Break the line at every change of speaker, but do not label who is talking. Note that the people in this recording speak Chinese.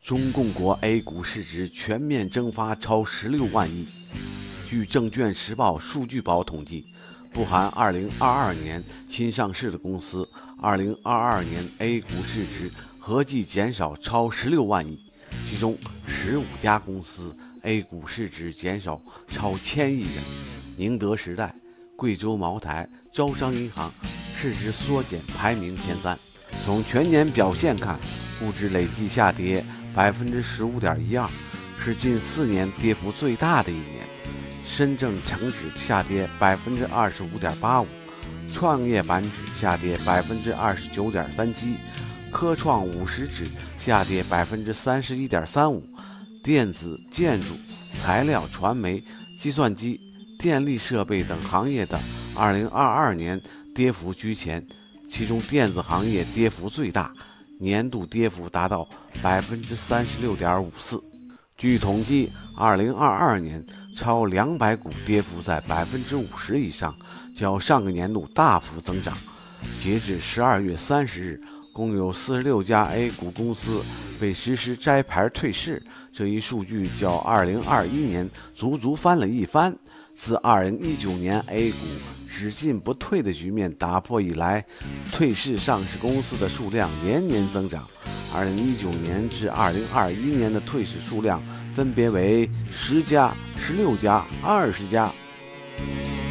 中共国 A 股市值全面蒸发超16万亿。据证券时报数据宝统计，不含2022年新上市的公司，2022年 A 股市值合计减少超16万亿，其中15家公司 A 股市值减少超1000亿元。宁德时代、贵州茅台、招商银行市值缩减排名前3。从全年表现看，估值累计下跌15.12%，是近4年跌幅最大的一年。深证成指下跌25.85%，创业板指下跌29.37%，科创50指下跌31.35%，电子、建筑、材料、传媒、计算机、电力设备等行业的2022年跌幅居前，其中电子行业跌幅最大，年度跌幅达到36.54%。据统计，2022年超200股跌幅在50%以上，较上个年度大幅增长。截至12月30日，共有46家 A 股公司被实施摘牌退市，这一数据较2021年足足翻了一番。自2019年 A 股只进不退的局面打破以来，退市上市公司的数量年年增长。2019年至2021年的退市数量分别为10家、16家、20家。